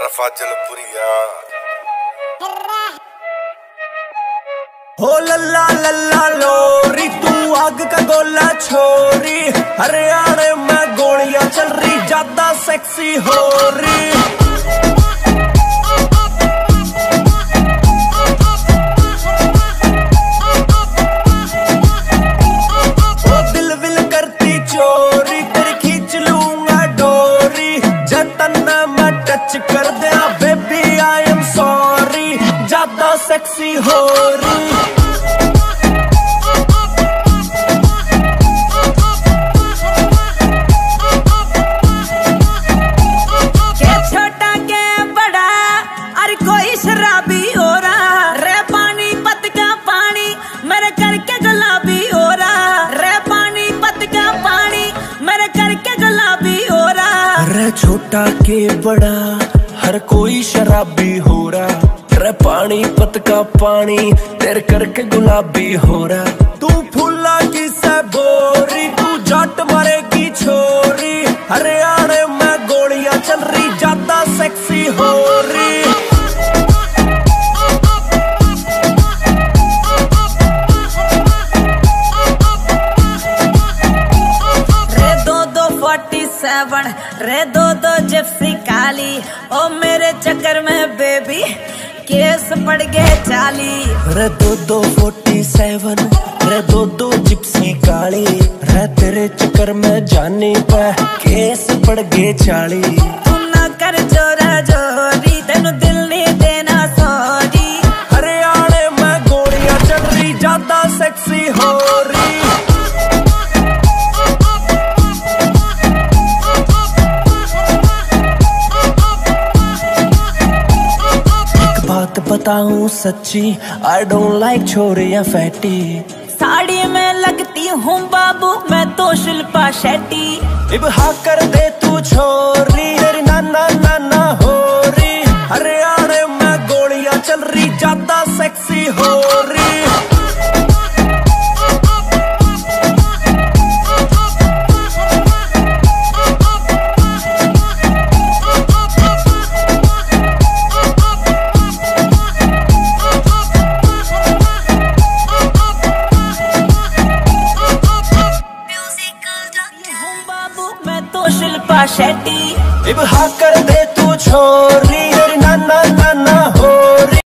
फाजिलपुरिया हो लल्ला लल्ला लोरी तू आग का गोला छोरी, हरियाणा में गोलियां चल रही ज्यादा सेक्सी हो रही। दिल विल करती चोरी तेरी खींच लूंगा डोरी, जतन मैं टच कर दिया बेबी आई एम सॉरी, ज्यादा सेक्सी हो रही। शराबी हो रहा रे पानी पत का पानी मेरे करके गुलाबी हो रहा रे पानी पत का पानी मेरे करके गुलाबी हो रहा रे छोटा के बड़ा हर कोई शराबी हो रहा, रे पानी पत का पानी तेरे करके गुलाबी हो रहा। तू फूला की से बोरी तू जट मरेगी छोरी, हरियाणा में गोलियां चल रही ज्यादा सेक्सी हो रही। रे दो जिप्सी काली ओ मेरे चक्कर में बेबी केस पड़ गए 40। रे दो 47 रे दो जिप्सी काली, रे तेरे चक्कर में जानी पे केस पड़ गए 40। तू ना कर जोरा जोरी तेनू दिल नहीं देना सॉरी, हरियाणा में गोलियां चल रही ज्यादा सेक्सी हो रही। बात बताऊं सच्ची आई डोंट लाइक छोरियां फैटी, साड़ी में लगती हूँ बाबू मैं तो शिल्पा शेट्टी। इब हाँ कर दे तू छोरी तेरी नाना नाना हो रही, हरियाणा में गोलियां चल रही ज्यादा सेक्सी हो रही। शिल्पा शेट्टी इब हाँ कर दे तू छोरी